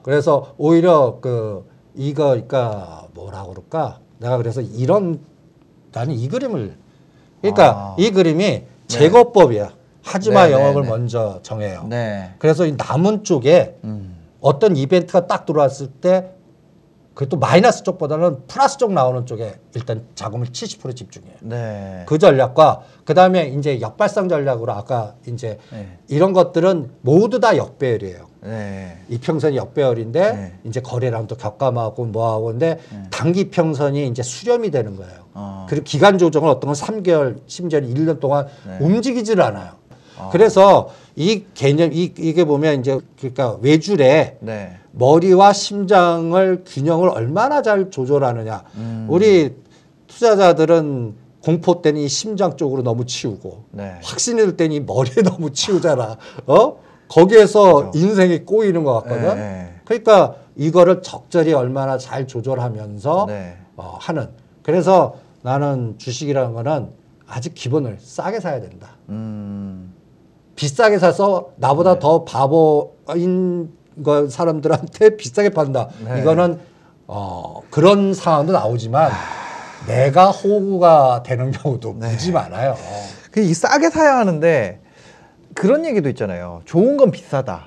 그래서 오히려 이거 그러니까 뭐라 그럴까? 내가 그래서 나는 이 그림을 그러니까 이 그림이 제거법이야. 하지마 영역을 먼저 정해요. 네. 그래서 이 남은 쪽에 어떤 이벤트가 딱 들어왔을 때 그것도 마이너스 쪽보다는 플러스 쪽 나오는 쪽에 일단 자금을 70% 집중해요. 네. 그 전략과 그 다음에 이제 역발상 전략으로 아까 이제 이런 것들은 모두 다 역배열이에요. 네. 이평선이 역배열인데 이제 거래량 또 격감하고 뭐하고 근데 단기 평선이 이제 수렴이 되는 거예요. 그리고 기간 조정을 어떤 건 3개월, 심지어 1년 동안 움직이질 않아요. 그래서 이 개념, 이게 보면 이제 그러니까 외줄에 머리와 심장을 균형을 얼마나 잘 조절하느냐. 우리 투자자들은 공포 때는 이 심장 쪽으로 너무 치우고 확신이 들 때는 이 머리에 너무 치우잖아. 거기에서 인생이 꼬이는 것 같거든. 그러니까 이거를 적절히 얼마나 잘 조절하면서 하는. 그래서 나는 주식이라는 거는 아직 기본을 싸게 사야 된다. 비싸게 사서 나보다 더 바보인 사람들한테 비싸게 판다. 이거는 그런 상황도 나오지만 내가 호구가 되는 경우도 무지 많아요. 이 싸게 사야 하는데 그런 얘기도 있잖아요. 좋은 건 비싸다.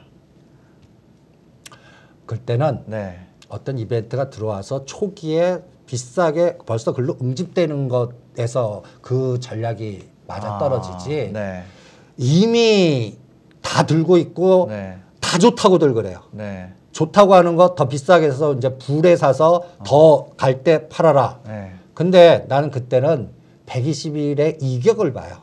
그때는 어떤 이벤트가 들어와서 초기에 비싸게 벌써 글로 응집되는 것에서 그 전략이 맞아떨어지지. 이미 다 들고 있고 다 좋다고들 그래요. 좋다고 하는 거 더 비싸게 해서 이제 불에 사서 더 갈 때 팔아라. 근데 나는 그때는 120일의 이격을 봐요.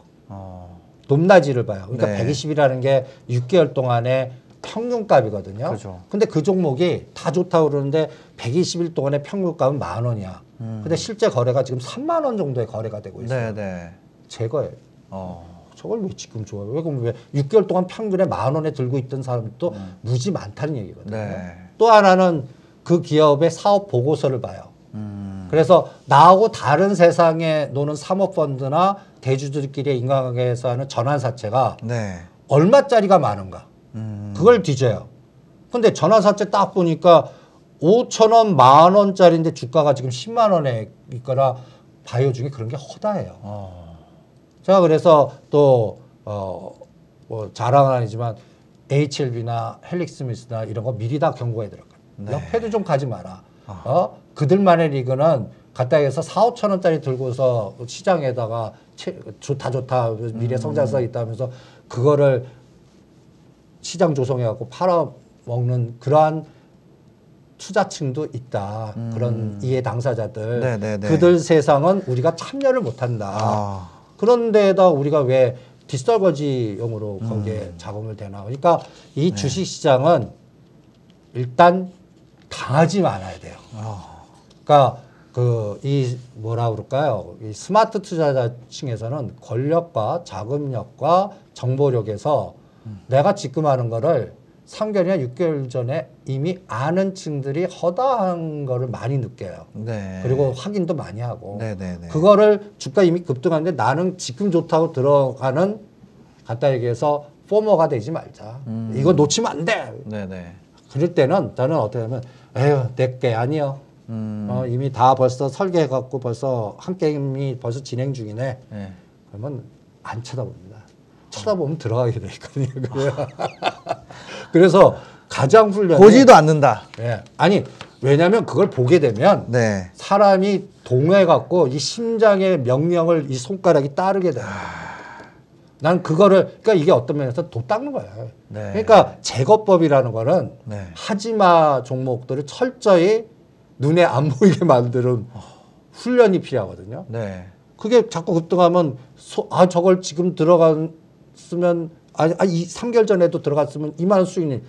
높낮이를 봐요. 그러니까 120이라는 게 6개월 동안의 평균값이거든요. 그렇죠. 근데 그 종목이 다 좋다고 그러는데 120일 동안의 평균값은 10,000원이야. 근데 실제 거래가 지금 3만 원 정도의 거래가 되고 있어요. 제거예요. 저걸 왜 지금 좋아요? 왜 그럼 왜 6개월 동안 평균에 10,000원에 들고 있던 사람도 무지 많다는 얘기거든요. 또 하나는 그 기업의 사업 보고서를 봐요. 그래서 나하고 다른 세상에 노는 사모펀드나 대주주들끼리의 인간관계에서 하는 전환사채가 얼마짜리가 많은가. 그걸 뒤져요. 근데 전환사채 딱 보니까 5,000원, 10,000원짜리인데 주가가 지금 10만 원에 있거나 바이오 중에 그런 게 허다해요. 제가 그래서 또 뭐 자랑은 아니지만 HLB나 헬릭스미스나 이런 거 미리 다 경고해 드렸거든요. 옆에도 좀 가지 마라. 그들만의 리그는 갖다 해서 4, 5천 원짜리 들고서 시장에다가 좋다 미래 성장성 있다면서 그거를 시장 조성해 갖고 팔아먹는 그러한 투자층도 있다. 그런 이해 당사자들. 그들 세상은 우리가 참여를 못한다. 그런데다 우리가 왜 뒷설거지용으로 거기에 자금을 대나. 그러니까 이 주식시장은 일단 당하지 말아야 돼요. 그러니까 이 뭐라 그럴까요? 이 스마트 투자자층에서는 권력과 자금력과 정보력에서 내가 지금 하는 거를 3개월이나 6개월 전에 이미 아는 층들이 허다한 거를 많이 느껴요. 그리고 확인도 많이 하고. 그거를 주가 이미 급등하는데 나는 지금 좋다고 들어가는 간단히 얘기해서 포머가 되지 말자. 이거 놓치면 안 돼. 그럴 때는 저는 어떻게 하면 에휴 내게 아니요. 이미 다 벌써 설계해갖고 벌써 한 게임이 벌써 진행 중이네. 그러면 안 쳐다봅니다. 쳐다보면 들어가게 돼 있거든요. 그래서 가장 훈련이 보지도 않는다. 아니 왜냐하면 그걸 보게 되면 사람이 동해갖고 이 심장의 명령을 이 손가락이 따르게 돼요. 난 그거를 그러니까 이게 어떤 면에서 도 닦는 거야. 그러니까 제거법이라는 거는 하지마 종목들을 철저히 눈에 안 보이게 만드는 훈련이 필요하거든요. 그게 자꾸 급등하면 저걸 지금 들어갔으면 이 3개월 전에도 들어갔으면 이만 수익이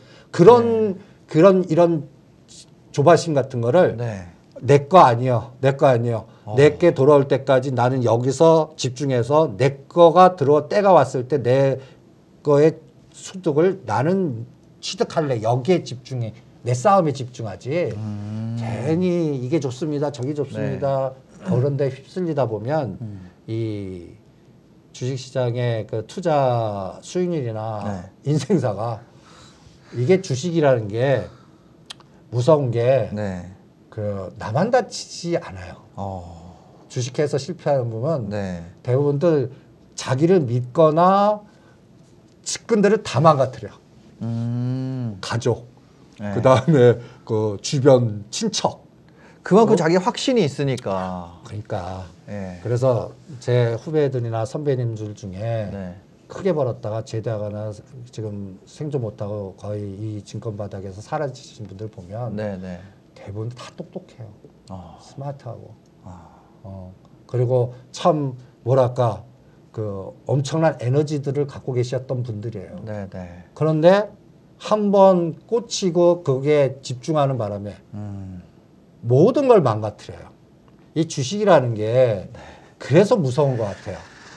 이런 조바심 같은 거를 내 거 아니요. 내게 돌아올 때까지 나는 여기서 집중해서 내 거가 때가 왔을 때 내 거의 소득을 나는 취득할래. 여기에 집중해. 내 싸움에 집중하지. 괜히 이게 좋습니다. 저기 좋습니다. 그런 데 휩쓸리다 보면 이 주식시장의 그 투자 수익률이나 인생사가 이게 주식이라는 게 무서운 게 네. 그 나만 다치지 않아요. 주식해서 실패하는 분은 네. 대부분들 자기를 믿거나 측근들을 다 망가뜨려. 가족, 네. 그 다음에 그 주변 친척. 그만큼 자기 확신이 있으니까. 그러니까. 네. 그래서 제 후배들이나 선배님들 중에 네. 크게 벌었다가 제대하거나 지금 생존 못하고 거의 이 증권 바닥에서 사라지신 분들 보면 네, 네. 대부분 다 똑똑해요. 스마트하고. 아. 그리고 참 뭐랄까 그 엄청난 에너지들을 갖고 계셨던 분들이에요. 네, 네. 그런데 한번 꽂히고 그게 집중하는 바람에 모든 걸 망가뜨려요. 이 주식이라는 게 그래서 무서운 것 같아요.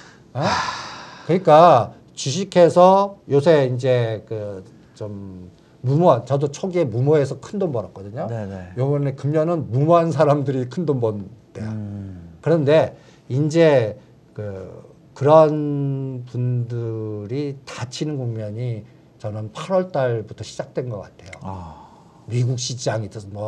그러니까 주식해서 요새 이제 그 좀 무모한, 저도 초기에 무모해서 큰 돈 벌었거든요. 네네. 요번에 금년은 무모한 사람들이 큰 돈 번 때야. 그런데 이제 그런 분들이 다치는 국면이 저는 8월 달부터 시작된 것 같아요. 미국 시장이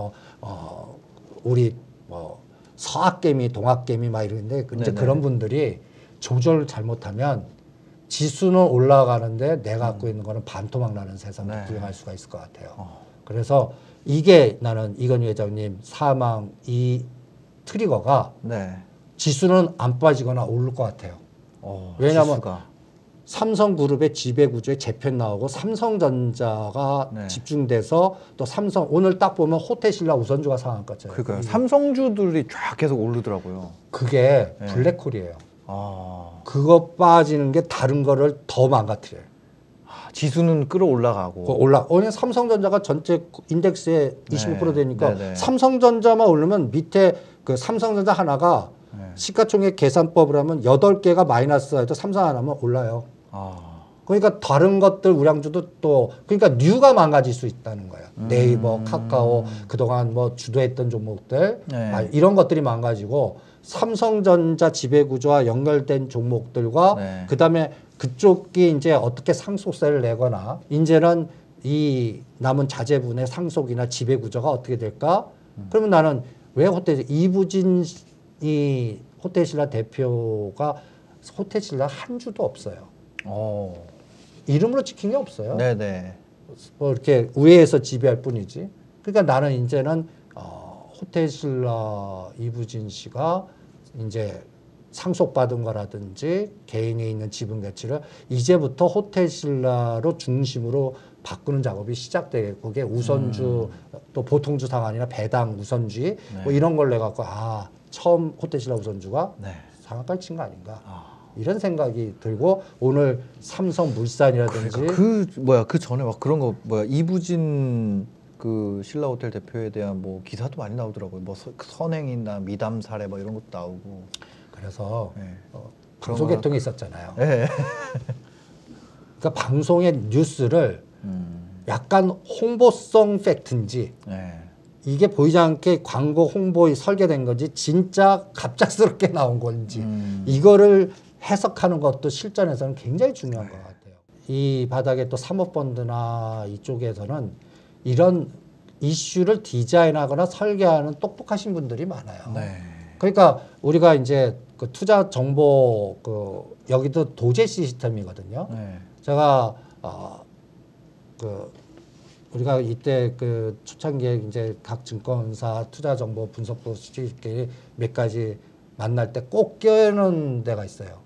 우리 서학개미, 동학개미 막 이러는데 이제 그런 분들이 조절을 잘못하면 지수는 올라가는데 내가 갖고 있는 거는 반토막 나는 세상을 구경할 수가 있을 것 같아요. 그래서 이게 나는 이건희 회장님 사망 이 트리거가 지수는 안 빠지거나 오를 것 같아요. 왜냐하면 삼성그룹의 지배구조에 재편 나오고 삼성전자가 집중돼서 또 삼성 오늘 딱 보면 호텔신라 우선주가 상한가잖아요. 그러니까요. 삼성주들이 쫙 계속 오르더라고요. 그게 블랙홀이에요. 그거 빠지는 게 다른 거를 더 망가뜨려요. 지수는 끌어올라가고. 왜냐면 삼성전자가 전체 인덱스에 25% 되니까 삼성전자만 오르면 밑에 그 삼성전자 하나가 시가총액 계산법을 하면 8개가 마이너스해도 삼성 하나면 올라요. 그러니까 다른 것들 우량주도 또 그러니까 뉴가 망가질 수 있다는 거예요. 네이버, 카카오 그동안 뭐 주도했던 종목들 이런 것들이 망가지고 삼성전자 지배구조와 연결된 종목들과 그다음에 그쪽이 이제 어떻게 상속세를 내거나 이제는 이 남은 자재분의 상속이나 지배구조가 어떻게 될까? 그러면 나는 왜 이부진이 호텔신라 대표가 호텔신라 한 주도 없어요. 이름으로 찍힌 게 없어요. 네네. 뭐 이렇게 우회해서 지배할 뿐이지. 그러니까 나는 이제는 호텔신라 이부진 씨가 이제 상속받은 거라든지 개인에 있는 지분 가치를 이제부터 호텔신라로 중심으로 바꾸는 작업이 시작되고 그게 우선주 또 보통주 상한이나 배당 우선주의 뭐 이런 걸 내갖고 처음 호텔신라 우선주가 상한가를 친 거 아닌가 이런 생각이 들고 오늘 삼성물산이라든지 그 전에 막 그런 거 이부진 그 신라호텔 대표에 대한 뭐 기사도 많이 나오더라고요. 뭐 선행이나 미담 사례 뭐 이런 것도 나오고. 그래서 방송 개통이 있었잖아요. 그러니까 방송의 뉴스를 약간 홍보성 팩트인지 이게 보이지 않게 광고 홍보 설계된 건지 진짜 갑작스럽게 나온 건지 이거를 해석하는 것도 실전에서는 굉장히 중요한 것 같아요. 이 바닥에 또 사모펀드나 이쪽에서는 이런 이슈를 디자인하거나 설계하는 똑똑하신 분들이 많아요. 그러니까 우리가 이제 그 투자 정보 여기도 도제 시스템이거든요. 제가 우리가 이때 그 초창기에 이제 각 증권사 투자 정보 분석부 수집끼리 몇 가지 만날 때 꼭 껴있는 데가 있어요.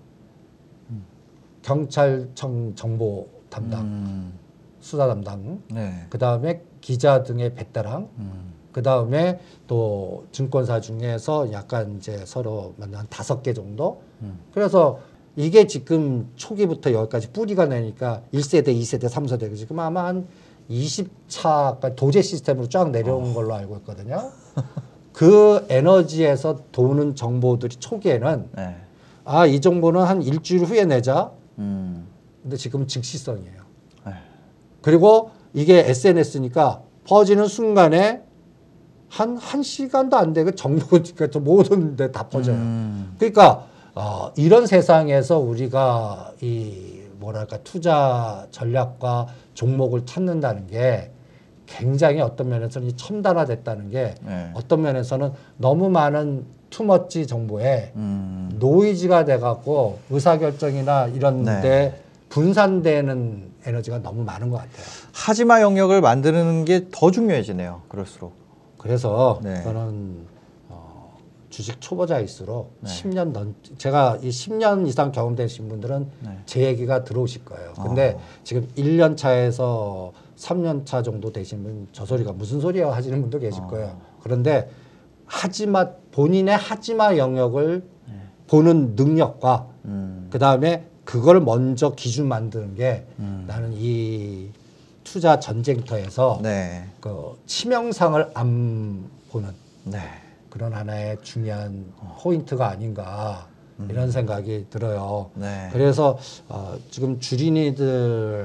경찰청 정보 담당, 수사 담당, 그 다음에 기자 등의 베테랑, 그 다음에 또 증권사 중에서 약간 이제 서로 만난 5개 정도. 그래서 이게 지금 초기부터 여기까지 뿌리가 내니까 1세대, 2세대, 3세대 지금 아마 한 20차까지 도제 시스템으로 쫙 내려온 걸로 알고 있거든요. 그 에너지에서 도는 정보들이 초기에는 이 정보는 한 일주일 후에 내자. 근데 지금 즉시성이에요. 그리고 이게 SNS니까 퍼지는 순간에 한 시간도 안 되고 정보가 모든 데 다 퍼져요. 그러니까 이런 세상에서 우리가 이 뭐랄까 투자 전략과 종목을 찾는다는 게 굉장히 어떤 면에서는 이 첨단화됐다는 게 네. 어떤 면에서는 너무 많은 투머치 정보에 노이즈가 돼갖고 의사결정이나 이런 네. 데 분산되는 에너지가 너무 많은 것 같아요. 하지마 영역을 만드는 게 더 중요해지네요. 그럴수록. 그래서 네. 저는 주식 초보자일수록 네. 10년 제가 이 10년 이상 경험되신 분들은 네. 제 얘기가 들어오실 거예요. 근데 지금 1년 차에서 3년 차 정도 되신 분 저 소리가 무슨 소리야 하시는 분도 계실 거예요. 그런데 본인의 하지마 영역을 보는 능력과 그 다음에 그걸 먼저 기준 만드는 게 나는 이 투자 전쟁터에서 네. 그 치명상을 안 보는 네. 그런 하나의 중요한 포인트가 아닌가 이런 생각이 들어요. 네. 그래서 지금 주린이들이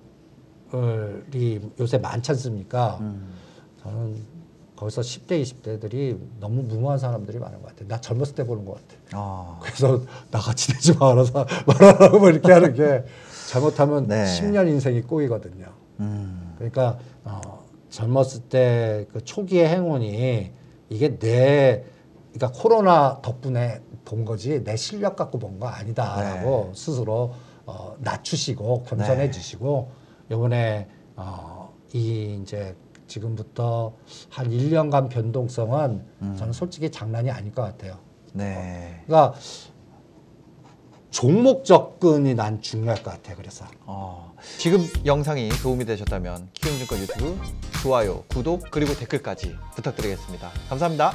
요새 많지 않습니까? 저는 거기서 10대, 20대들이 너무 무모한 사람들이 많은 것 같아요. 나 젊었을 때 보는 것 같아요. 그래서 나같이 되지 말아서 말하라고 뭐 이렇게 하는 게 잘못하면 네. 10년 인생이 꼬이거든요. 그러니까 젊었을 때 그 초기의 행운이 이게 그러니까 코로나 덕분에 본 거지 내 실력 갖고 본 거 아니다라고 스스로 낮추시고 겸손해지시고 이번에 이제 지금부터 한 1년간 변동성은 저는 솔직히 장난이 아닐 것 같아요. 네. 그러니까 종목 접근이 난 중요할 것 같아요. 그래서 지금 영상이 도움이 되셨다면 키움증권 유튜브 좋아요, 구독 그리고 댓글까지 부탁드리겠습니다. 감사합니다.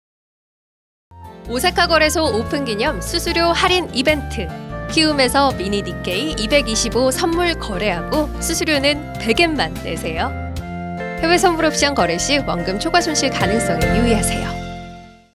오사카 거래소 오픈 기념 수수료 할인 이벤트. 키움에서 미니 니케이 225 선물 거래하고 수수료는 100엔만 내세요. 해외 선물 옵션 거래 시 원금 초과 손실 가능성에 유의하세요.